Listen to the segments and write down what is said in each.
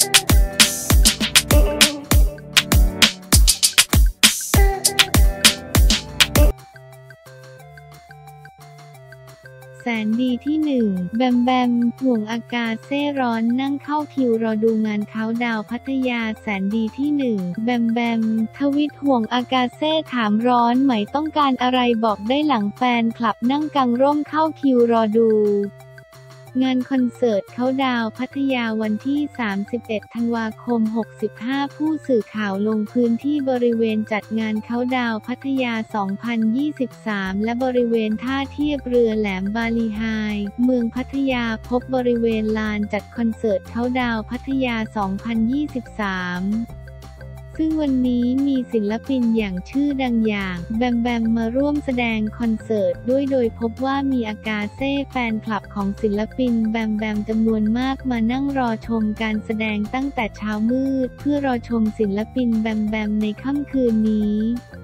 แสนดีที่1แบมแบมห่วงอากาศเซ่ร้อนนั่งเข้าคิวรอดูงานเค้าท์ดาวน์พัทยาแสนดีที่1แบมแบมทวิตห่วงอากาศเซ่ถามร้อนไหมต้องการอะไรบอกได้หลังแฟนคลับนั่งกางร่มเข้าคิวรอดูงานคอนเสิร์ตเค้าท์ดาวน์พัทยาวันที่31ธันวาคม65ผู้สื่อข่าวลงพื้นที่บริเวณจัดงานเค้าท์ดาวน์พัทยา2023และบริเวณท่าเทียบเรือแหลมบาลีไฮเมืองพัทยาพบบริเวณลานจัดคอนเสิร์ตเค้าท์ดาวน์พัทยา2023ซึ่งวันนี้มีศิลปินอย่างชื่อดังอย่างแบมแบมมาร่วมแสดงคอนเสิร์ตด้วยโดยพบว่ามีอากาเซ่แฟนคลับของศิลปินแบมแบมจำนวนมากมานั่งรอชมการแสดงตั้งแต่เช้ามืดเพื่อรอชมศิลปินแบมแบมในค่ำคืนนี้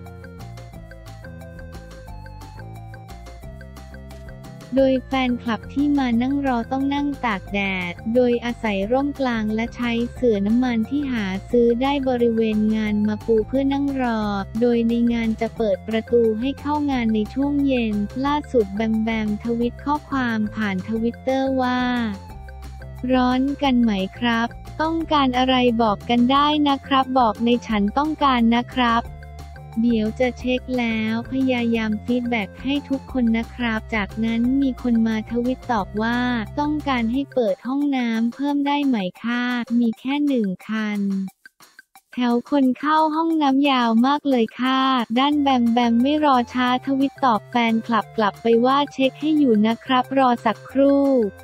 โดยแฟนคลับที่มานั่งรอต้องนั่งตากแดดโดยอาศัยร่มกลางและใช้เสื่อน้ำมันที่หาซื้อได้บริเวณงานมาปูเพื่อนั่งรอโดยในงานจะเปิดประตูให้เข้างานในช่วงเย็นล่าสุดแบมแบมทวิตข้อความผ่านทวิตเตอร์ว่าร้อนกันไหมครับต้องการอะไรบอกกันได้นะครับบอกในฉันต้องการนะครับเดี๋ยวจะเช็คแล้วพยายามฟีดแบ็กให้ทุกคนนะครับจากนั้นมีคนมาทวิตตอบว่าต้องการให้เปิดห้องน้ำเพิ่มได้ไหมค่ะมีแค่1 คันแถวคนเข้าห้องน้ำยาวมากเลยค่ะด้านแบมแบมไม่รอช้าทวิตตอบแฟนคลับกลับไปว่าเช็คให้อยู่นะครับรอสักครู่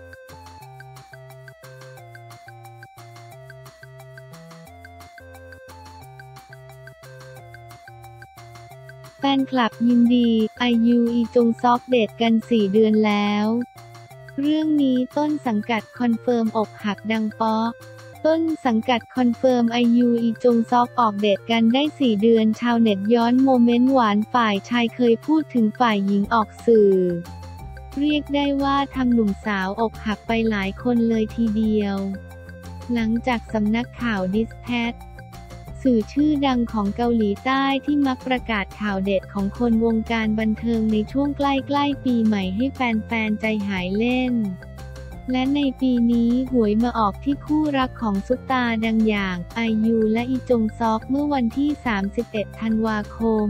แฟนคลับยินดีIUอีจงซอกเดทกัน4 เดือนแล้วเรื่องนี้ต้นสังกัดคอนเฟิร์มอกหักดังป๊อกต้นสังกัดคอนเฟิร์มIUอีจงซอกออกเดทกันได้4 เดือนชาวเน็ตย้อนโมเมนต์หวานฝ่ายชายเคยพูดถึงฝ่ายหญิงออกสื่อเรียกได้ว่าทำหนุ่มสาวอกหักไปหลายคนเลยทีเดียวหลังจากสำนักข่าวดิสแพทสื่อชื่อดังของเกาหลีใต้ที่มักประกาศข่าวเด็ดของคนวงการบันเทิงในช่วงใกล้ๆปีใหม่ให้แฟนๆใจหายเล่นและในปีนี้หวยมาออกที่คู่รักของซุปตาดังอย่างIUและอีจงซอกเมื่อวันที่31ธันวาคม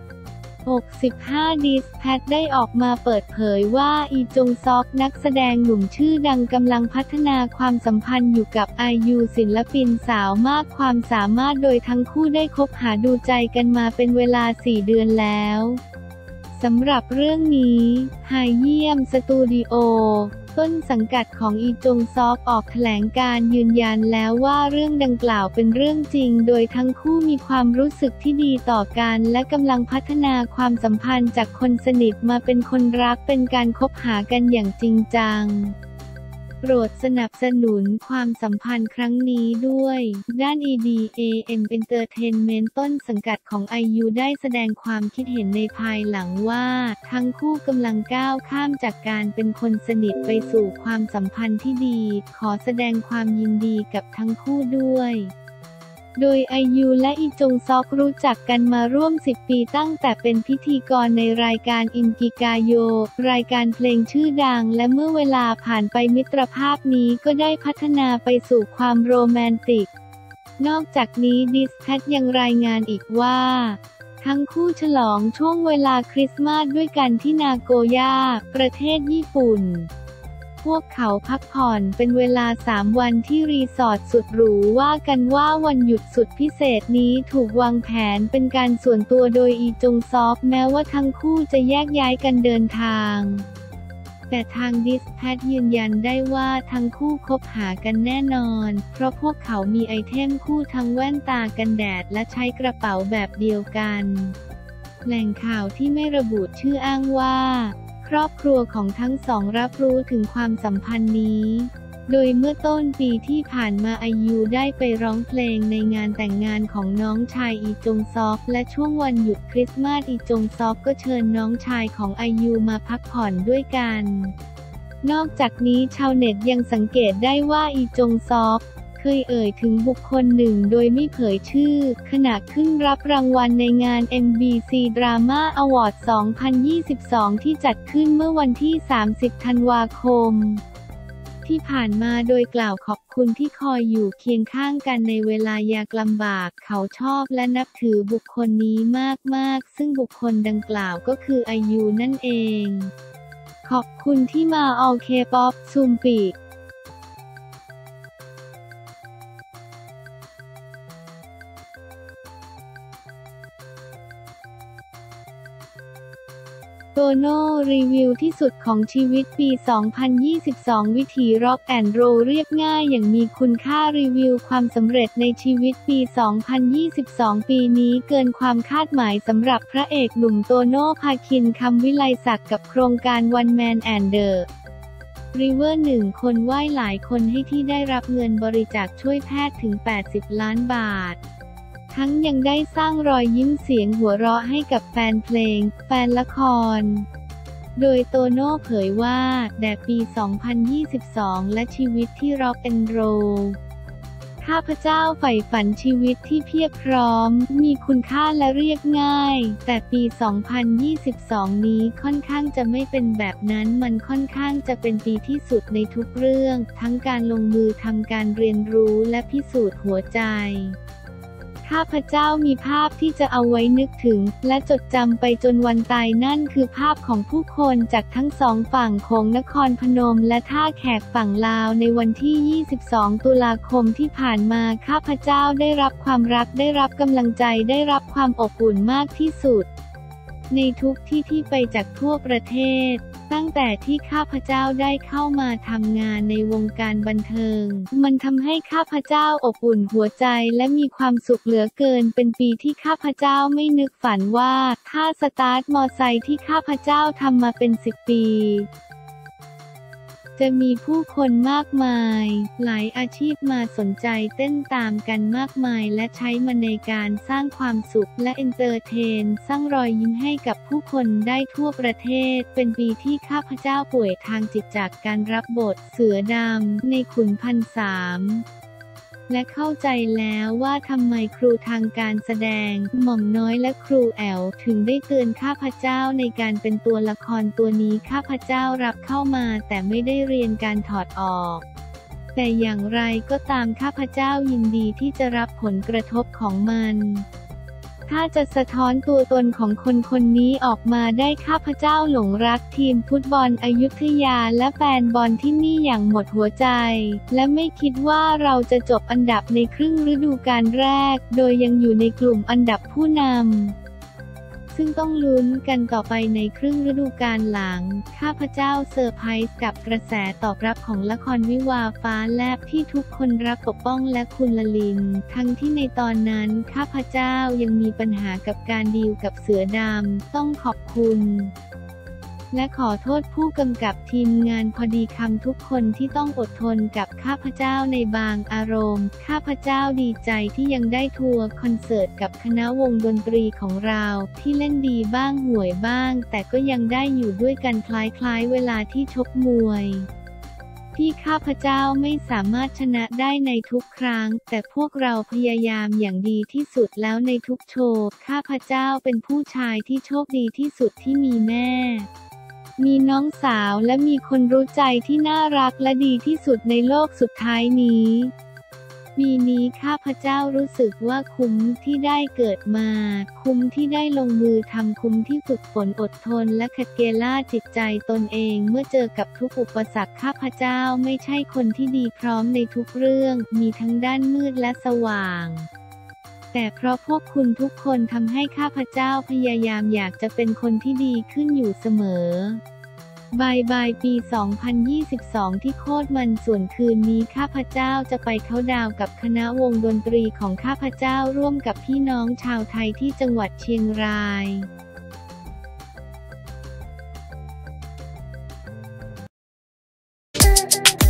65ดิสแพทได้ออกมาเปิดเผยว่าอีจงซอกนักแสดงหนุ่มชื่อดังกำลังพัฒนาความสัมพันธ์อยู่กับIUศิลปินสาวมากความสามารถโดยทั้งคู่ได้คบหาดูใจกันมาเป็นเวลา4 เดือนแล้วสำหรับเรื่องนี้ไฮเยี่ยมสตูดิโอต้นสังกัดของอีจงซอกออกแถลงการยืนยันแล้วว่าเรื่องดังกล่าวเป็นเรื่องจริงโดยทั้งคู่มีความรู้สึกที่ดีต่อกันและกำลังพัฒนาความสัมพันธ์จากคนสนิทมาเป็นคนรักเป็นการคบหากันอย่างจริงจังโปรดสนับสนุนความสัมพันธ์ครั้งนี้ด้วยด้าน EDAM Entertainment ต้นสังกัดของIUได้แสดงความคิดเห็นในภายหลังว่าทั้งคู่กำลังก้าวข้ามจากการเป็นคนสนิทไปสู่ความสัมพันธ์ที่ดีขอแสดงความยินดีกับทั้งคู่ด้วยโดยIUและอีจงซอกรู้จักกันมาร่วม10 ปีตั้งแต่เป็นพิธีกรในรายการอินกิกาโยรายการเพลงชื่อดังและเมื่อเวลาผ่านไปมิตรภาพนี้ก็ได้พัฒนาไปสู่ความโรแมนติกนอกจากนี้ดิสแพทยังรายงานอีกว่าทั้งคู่ฉลองช่วงเวลาคริสต์มาสด้วยกันที่นาโกย่าประเทศญี่ปุ่นพวกเขาพักผ่อนเป็นเวลา3 วันที่รีสอร์ทสุดหรูว่ากันว่าวันหยุดสุดพิเศษนี้ถูกวางแผนเป็นการส่วนตัวโดยอีจงซอกแม้ว่าทั้งคู่จะแยกย้ายกันเดินทางแต่ทางดิสแพทยืนยันได้ว่าทั้งคู่คบหากันแน่นอนเพราะพวกเขามีไอเทมคู่ทั้งแว่นตากันแดดและใช้กระเป๋าแบบเดียวกันแหล่งข่าวที่ไม่ระบุชื่ออ้างว่าครอบครัวของทั้งสองรับรู้ถึงความสัมพันธ์นี้โดยเมื่อต้นปีที่ผ่านมาIUได้ไปร้องเพลงในงานแต่งงานของน้องชายอีจงซอกและช่วงวันหยุดคริสต์มาสอีจงซอกก็เชิญน้องชายของIUมาพักผ่อนด้วยกันนอกจากนี้ชาวเน็ตยังสังเกตได้ว่าอีจงซอกเคยเอ่ยถึงบุคคลหนึ่งโดยไม่เผยชื่อขณะขึ้นรับรางวัลในงาน MBC Drama Award 2022 ที่จัดขึ้นเมื่อวันที่ 30 ธันวาคมที่ผ่านมาโดยกล่าวขอบคุณที่คอยอยู่เคียงข้างกันในเวลายากลำบากเขาชอบและนับถือบุคคลนี้มากๆซึ่งบุคคลดังกล่าวก็คือไอยูนั่นเองขอบคุณที่มา All K-pop ซูมปิโตโน่รีวิวที่สุดของชีวิตปี 2022 วิถีร็อกแอนด์โรลเรียบง่ายอย่างมีคุณค่ารีวิวความสำเร็จในชีวิตปี 2022 ปีนี้เกินความคาดหมายสำหรับพระเอกหนุ่มโตโน่ภาคิน คำวิไลศักดิ์กับโครงการ One Man and the River 1 คนว่ายหลายคนให้ที่ได้รับเงินบริจาคช่วยแพทย์ถึง 80 ล้านบาททั้งยังได้สร้างรอยยิ้มเสียงหัวเราะให้กับแฟนเพลง แฟนละคร โดยโตโน่เผยว่าแด่ปี 2022 และชีวิตที่ร็อกแอนด์โรลข้าพเจ้าใฝ่ฝันชีวิตที่เพียบพร้อม มีคุณค่าและเรียบง่าย แต่ปี 2022 นี้ค่อนข้างจะไม่เป็นแบบนั้นมันค่อนข้างจะเป็นปีที่สุดในทุกเรื่อง ทั้งการลงมือทำการเรียนรู้และพิสูจน์หัวใจข้าพเจ้ามีภาพที่จะเอาไว้นึกถึงและจดจำไปจนวันตายนั่นคือภาพของผู้คนจากทั้งสองฝั่งของนครพนมและท่าแขกฝั่งลาวในวันที่ 22 ตุลาคมที่ผ่านมาข้าพเจ้าได้รับความรักได้รับกำลังใจได้รับความอบอุ่นมากที่สุดในทุกที่ที่ไปจากทั่วประเทศตั้งแต่ที่ข้าพเจ้าได้เข้ามาทำงานในวงการบันเทิงมันทำให้ข้าพเจ้าอบอุ่นหัวใจและมีความสุขเหลือเกินเป็นปีที่ข้าพเจ้าไม่นึกฝันว่าถ้าสตาร์ทมอไซค์ที่ข้าพเจ้าทำมาเป็น10 ปีจะมีผู้คนมากมายหลายอาชีพมาสนใจเต้นตามกันมากมายและใช้มันในการสร้างความสุขและเอนเตอร์เทนสร้างรอยยิ้มให้กับผู้คนได้ทั่วประเทศเป็นปีที่ข้าพเจ้าป่วยทางจิตจากการรับบทเสือดำในขุนพันสามและเข้าใจแล้วว่าทำไมครูทางการแสดงหม่อมน้อยและครูแอลถึงได้เตือนข้าพเจ้าในการเป็นตัวละครตัวนี้ข้าพเจ้ารับเข้ามาแต่ไม่ได้เรียนการถอดออกแต่อย่างไรก็ตามข้าพเจ้ายินดีที่จะรับผลกระทบของมันถ้าจะสะท้อนตัวตนของคนคนนี้ออกมาได้ข้าพเจ้าหลงรักทีมฟุตบอลอยุธยาและแฟนบอลที่นี่อย่างหมดหัวใจและไม่คิดว่าเราจะจบอันดับในครึ่งฤดูกาลแรกโดยยังอยู่ในกลุ่มอันดับผู้นำซึ่งต้องลุ้นกันต่อไปในครึ่งฤดูกาลหลังข้าพเจ้าเซอร์ไพรส์กับกระแสตอบรับของละครวิวาห์ฟ้าแลบที่ทุกคนรักปกป้องและคุณลลินทั้งที่ในตอนนั้นข้าพเจ้ายังมีปัญหากับการดีลกับเสือดำต้องขอบคุณและขอโทษผู้กำกับทีมงานพอดีคำทุกคนที่ต้องอดทนกับข้าพเจ้าในบางอารมณ์ข้าพเจ้าดีใจที่ยังได้ทัวร์คอนเสิร์ตกับคณะวงดนตรีของเราที่เล่นดีบ้างห่วยบ้างแต่ก็ยังได้อยู่ด้วยกันคล้ายๆเวลาที่ชกมวยที่ข้าพเจ้าไม่สามารถชนะได้ในทุกครั้งแต่พวกเราพยายามอย่างดีที่สุดแล้วในทุกโชว์ข้าพเจ้าเป็นผู้ชายที่โชคดีที่สุดที่มีแม่มีน้องสาวและมีคนรู้ใจที่น่ารักและดีที่สุดในโลกสุดท้ายนี้ปีนี้ข้าพเจ้ารู้สึกว่าคุ้มที่ได้เกิดมาคุ้มที่ได้ลงมือทำคุ้มที่ฝึกฝนอดทนและขัดเกลาจิตใจตนเองเมื่อเจอกับทุกอุปสรรคข้าพเจ้าไม่ใช่คนที่ดีพร้อมในทุกเรื่องมีทั้งด้านมืดและสว่างแต่เพราะพวกคุณทุกคนทำให้ข้าพเจ้าพยายามอยากจะเป็นคนที่ดีขึ้นอยู่เสมอบายปี 2022 ที่โคตรมันส่วนคืนนี้ข้าพเจ้าจะไปเค้าท์ดาวน์กับคณะวงดนตรีของข้าพเจ้าร่วมกับพี่น้องชาวไทยที่จังหวัดเชียงราย